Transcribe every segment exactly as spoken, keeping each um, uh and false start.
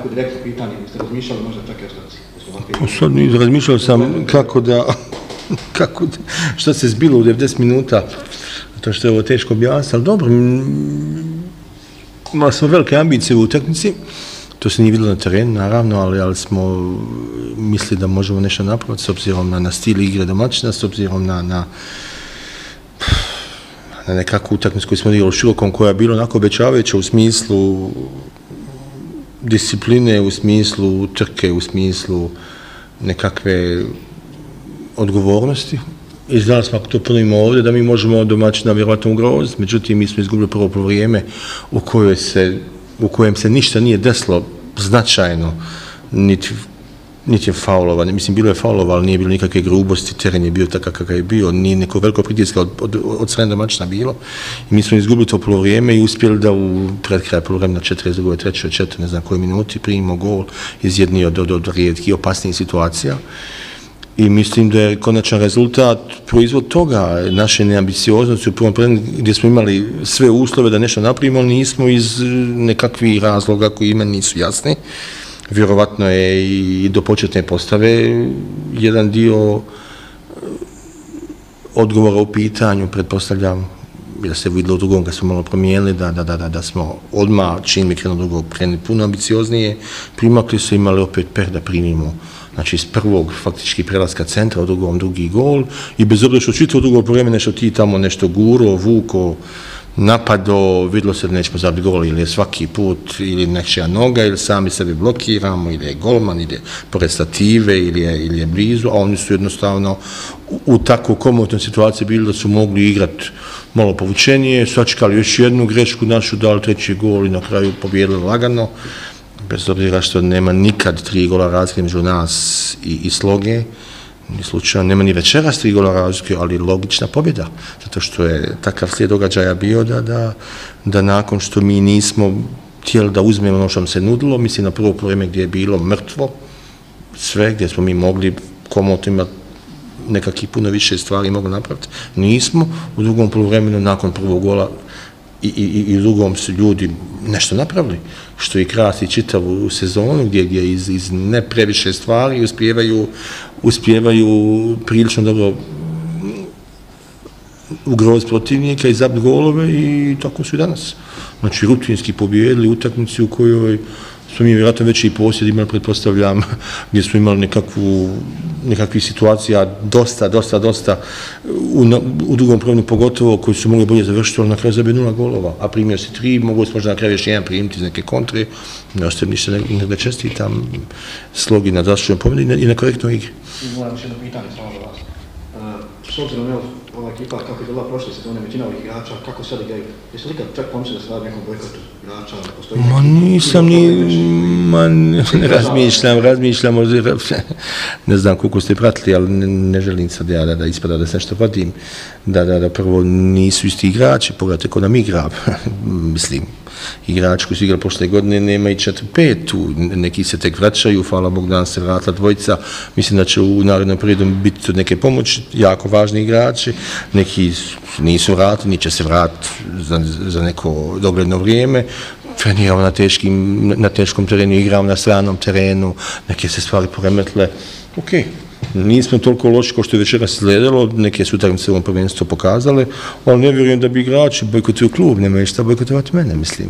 nekako direktno pitanje, jeste razmišljali možda čak i ostaci? Pa sad nisam, razmišljao sam kako da, kako da, šta se zbilo u devedeset minuta, to što je ovo teško objasniti, ali dobro, imali smo velike ambicije u utakmici, to se nije vidjelo na terenu, naravno, ali, ali smo mislili da možemo nešto napraviti s obzirom na, na stil igre domaćina, s obzirom na, na, na nekakvu utakmicu koju smo igrali u Širokom, koja je bila onako obećavajuća u smislu discipline, u smislu trke, u smislu nekakve odgovornosti. I znali smo ako to ponovimo ovdje da mi možemo domaćina vjerovatno ugroziti, međutim mi smo izgubili prvo vrijeme u kojoj se u kojem se ništa nije desilo značajno, niti, niti je faulova, mislim bilo je faulova, ali nije bilo nikakve grubosti, teren je bio takav kakav je bio, nije neko veliko pritiska od, od, od strane domaćina bilo. I mi smo izgubili to polovrijeme i uspjeli da u pred kraj polovremena četrdeset drugoj, trećoj, četiri, ne znam koje minuti, primimo gol iz jednih od, od, od rijetkih opasnijih situacija. I mislim da je konačan rezultat proizvod toga, naše neambicioznosti u prvom planu gdje smo imali sve uslove da nešto napravimo, ali nismo iz nekakvih razloga koji meni nisu jasni. Vjerovatno je i do početne postave jedan dio odgovora u pitanju, pretpostavljam, da se vidjelo u drugom kad smo malo promijenili, da, da, da, da smo odmah, čim mi krenuo drugog, krenuli puno ambicioznije, primakli su imali opet per da primimo. Znači, iz prvog faktički prelaska centra, u drugom drugi gol i bez obzira što čitao drugo vrijeme nešto ti tamo nešto guro, vuko, napado, vidjelo se da nećemo zabiti gol ili je svaki put ili nečija noga ili sami sebe blokiramo ili je golman ili je pored stative ili je, ili je blizu, a oni su jednostavno u, u tako komotnoj situaciji bili da su mogli igrati malo povučenije, sačekali još jednu grešku našu, dali treći gol i na kraju pobijedili lagano. Bez obzira što nema nikad tri gola razlike među nas i, i Sloge, ni slučajno, nema ni večeras tri gola razlike, ali logična pobjeda, zato što je takav slijed događaja bio da, da, da nakon što mi nismo htjeli da uzmemo ono što nam se nudilo, mislim na prvo vrijeme gdje je bilo mrtvo, sve gdje smo mi mogli komotno imati nekakvih puno više stvari mogli napraviti, nismo, u drugom poluvremenu nakon prvog gola I, i, i u drugom su ljudi nešto napravili, što i krasi čitavu sezonu, gdje, gdje iz, iz ne previše stvari uspijevaju, uspijevaju prilično dobro ugroziti protivnika i zabiti golove i tako su i danas. Znači, rutinski pobijedili utakmicu u kojoj smo mi vjerojatno već i posjed imali, pretpostavljam, gdje smo imali nekakvu, nekakvih situacija dosta, dosta, dosta u, u drugom prvom pogotovo koji su mogli bolje završiti, ali na kraju zabije nula golova, a primio si tri, mogu se možda na kraju još jedan primiti iz neke kontre, ne ostaje ništa ne, ne čestitam Slogi na završenom pobjedi i na korektnoj igri. Moram još jedno pitanje samo za vas. S obzirom, evo, ova ekipa, kako je bila prošle sezone, većina ovih igrača, kako sad igraju? Jesu li kad čak pomislili da se radi nekom bojkotu igrača? Ma nisam ni, ma ne razmišljam, razmišljam, ne znam koliko ste pratili, ali ne, ne želim sad ja da, da ispada da se nešto vadim, da, da, da prvo nisu isti igrači, pogledajte ko nam igra, mislim, igrači koji su igrali prošle godine nema i četiri pet tu, neki se tek vraćaju, hvala Bog da se vratila dvojica, mislim da će u narednom periodu biti od neke pomoći, jako važni igrači, neki nisu vratili, ni će se vratiti za, za neko dogledno vrijeme, treniramo na, teškim, na teškom terenu, igramo na stranom terenu, neke se stvari poremetle, okej. Okay. Nismo toliko loši kao što je večeras izgledalo, neke su utakmice u ovom prvenstvu pokazale, ali ne vjerujem da bi igrači bojkotuju klub, nemaju šta bojkotovati mene, mislim,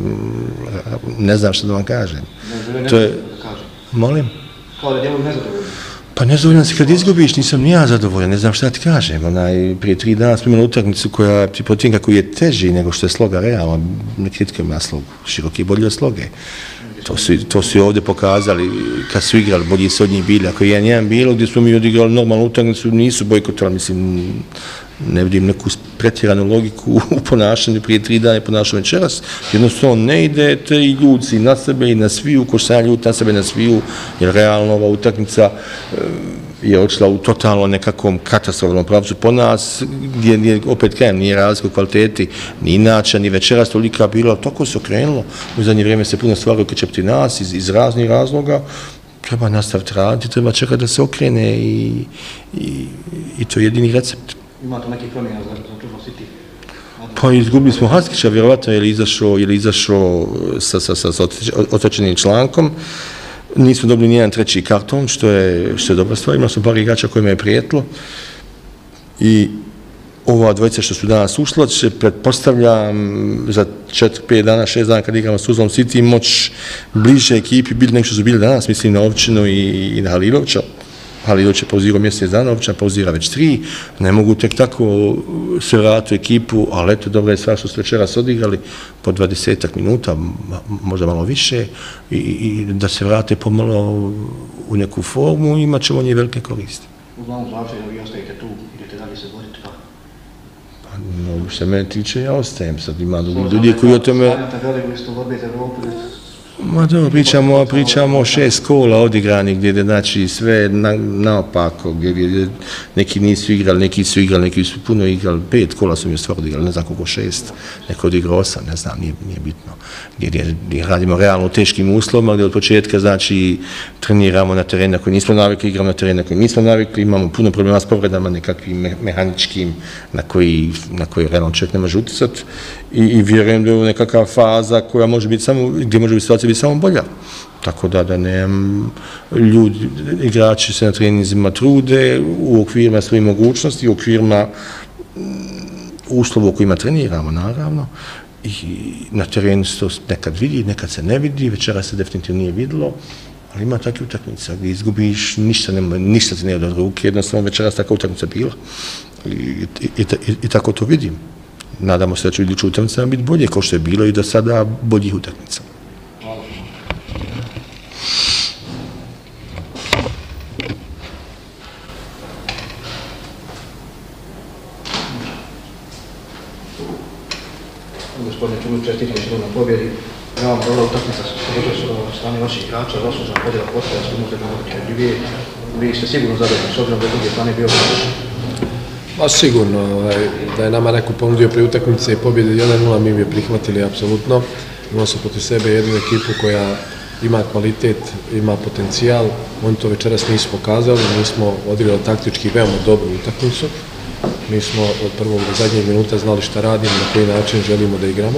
ne znam šta da vam kažem. Ne, to je, molim? Kao da djeluju nezadovoljni? Pa nezadovoljan si kad izgubiš, nisam ni ja zadovoljan, ne znam šta ti kažem. Onaj, prije tri dana smo imali utakmicu koja ti protivnika koji je teži nego što je Sloga realno, ne kritikujem ja Slogu, Široki je bolji od Sloge. To su, to su ovdje pokazali kad su igrali, bolji su od njih bili. Ako je jedan jedan bilo gdje smo mi odigrali normalnu utakmicu, nisu bojkotovali, mislim, ne vidim neku pretjeranu logiku u ponašanju prije tri dana i ponašanju večeras. Jednostavno ne idete i ljudci na sebe i na sviju, ko sam ljud na sebe i na sviju, jer realno ova utakmica je odšla u totalno nekakvom katastrofalnom pravcu po nas, gdje, gdje opet kajem, nije razlika u kvaliteti, ni inače, ni večeras tolika bilo, ali toko se okrenulo. U zadnje vrijeme se puno stvari okrećepti nas iz, iz raznih razloga. Treba nastaviti raditi, treba čekati da se okrene i, i, i to je jedini recept. Imate neki promjena za Čužno City? Pa izgubili smo Haskića, vjerovatno je li izašao, je li izašao sa, sa, sa, sa otočenim člankom. nismo dobili nijedan treći karton, što je, što je dobra stvar. Imali smo par igrača kojima je prijetilo i ova dvojica što su danas ušla će, pretpostavljam, za četiri pet dana, šest dana kad igramo s Tuzlom City moći bliže ekipi biti nego što su bili danas, mislim na Ovčinu i, i na Halilovića. Halilović je pauzirao mjesec dana, Ovčina pauzira već tri, ne mogu tek tako se vratiti u ekipu, ali eto, dobra je stvar što su večeras odigrali po dvadesetak minuta, možda malo više, i, i da se vrate pomalo u neku formu, imat ćemo njih velike koristi. Uglavnom znači da vi ostajete tu, idete dalje se boriti, pa? Pa, no, što mene tiče, ja ostajem, sad ima drugi ljudi koji o tome... Stavljate veliku istu borbiti Evropu, Ma dobro, pričamo, pričamo o šest kola odigranih gdje je znači sve na, naopako, gdje neki nisu igrali, neki su igrali, neki su puno igrali, pet kola su mi stvar odigrali, ne znam koliko šest, neko odigrao osam, ne znam, nije, nije bitno. Gdje, gdje, gdje radimo realno u teškim uslovima, gdje od početka znači treniramo na terenu koji nismo navikli, igramo na terenu koji nismo navikli, imamo puno problema s povredama nekakvim me, mehaničkim na koji, na koji realno čovjek ne može utjecati i, i vjerujem da je nekakva faza koja može biti samo, gdje može biti situacija biti samo bolja. Tako da, da nemam, ljudi, igrači se na treninzima trude u okvirima svojih mogućnosti, u okvirima uslova u kojima treniramo, naravno. I na terenu se to nekad vidi, nekad se ne vidi, večera se definitivno nije vidjelo, ali ima takve utakmice gdje izgubiš, ništa, nema, ništa ti ne ode od ruke, jednostavno večera se takva utakmica bila. I, i, i, i, i tako to vidim. Nadamo se da će iduća utakmica biti bolje, kao što je bilo i do sada boljih utakmica. Gospodine Čulić, čestitam još na pobjedi. Veoma dobra utakmica, pogotovo su strane vaših igrača, zaslužena podjela postaja, što možete govoriti dvije. Vi ste sigurno zadovoljni, s obzirom da je druge strane bio zadovoljni? Pa sigurno, da je nama neko ponudio pri utakmice i pobjede jedan nula, mi bi je prihvatili apsolutno. Imao sam protiv sebe jednu ekipu koja ima kvalitet, ima potencijal, oni to večeras nisu pokazali, mi smo odigrali taktički veoma dobru utakmicu. Mi smo od prvog do zadnjeg minuta znali šta radimo, na koji način želimo da igramo.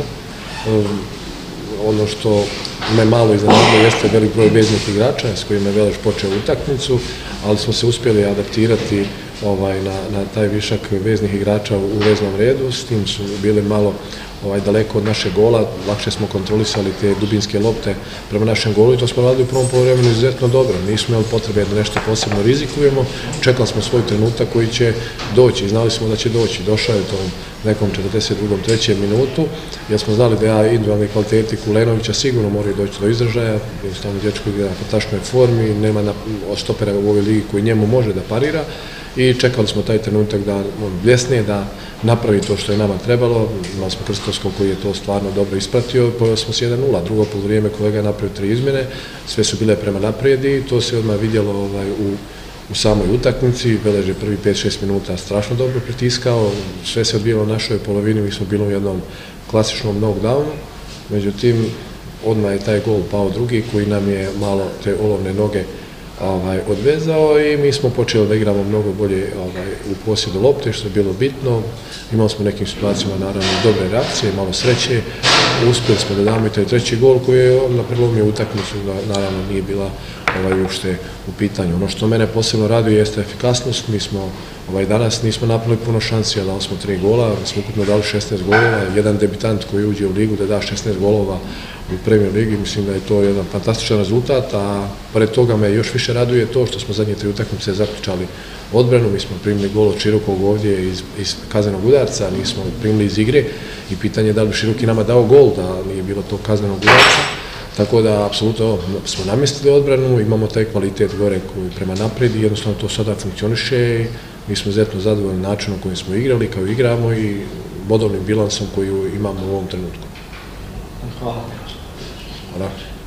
Ono što me malo iznenadilo jeste velik broj veznih igrača s kojima je Veleš počeo utakmicu, ali smo se uspjeli adaptirati ovaj, na, na taj višak veznih igrača u veznom redu, s tim su bili malo ovaj, daleko od našeg gola, lakše smo kontrolisali te dubinske lopte prema našem golu i to smo radili u prvom poluvremenu izuzetno dobro. Nismo imali potrebe da nešto posebno rizikujemo, čekali smo svoj trenutak koji će doći, znali smo da će doći, došao je u tom nekom četrdeset drugom trećem minutu, jer smo znali da ja individualni kvaliteti Kulenovića sigurno moraju doći do izražaja, jednostavno dječko igra na fantastičnoj formi, nema na, štopera u ovoj ligi koji njemu može da parira i čekali smo taj trenutak da on bljesne, da napravi to što je nama trebalo. Imali smo Krstovskog koji je to stvarno dobro ispratio, poveli smo s jedan nula, drugo poluvrijeme kolega je napravio tri izmjene, sve su bile prema naprijed i to se odmah vidjelo ovaj, u, u samoj utakmici. Veleš je prvi pet šest minuta strašno dobro pritiskao, sve se odvijalo u našoj polovini, mi smo bili u jednom klasičnom knockdownu, međutim odmah je taj gol pao drugi koji nam je malo te olovne noge Ovaj, odvezao i mi smo počeli da igramo mnogo bolje ovaj, u posjedu lopte, što je bilo bitno. Imali smo u nekim situacijama naravno dobre reakcije, malo sreće. Uspjeli smo da damo i taj treći gol koji je na prelomio utakmicu, naravno nije bila ovaj, uopšte u pitanju. Ono što mene posebno raduje jeste efikasnost. Mi smo ovaj, danas nismo napravili puno šansi, a dali smo tri gola, smo ukupno dali šesnaest golova. Jedan debitant koji uđe u ligu da da šesnaest golova u Premier ligi, mislim da je to jedan fantastičan rezultat, a pored toga me još više raduje to što smo zadnje tri utakmice zaključali odbranu, mi smo primili gol od Širokog ovdje iz, iz kaznenog udarca, nismo primili iz igre i pitanje je da li Široki nama dao gol, da nije bilo tog kaznenog udarca, tako da apsolutno smo namjestili odbranu, imamo taj kvalitet gore koji prema naprijed i jednostavno to sada funkcioniše i mi smo izuzetno zadovoljni načinom kojim smo igrali, kao igramo i bodovnim bilansom koji imamo u ovom trenutku. Hvala. Hvala.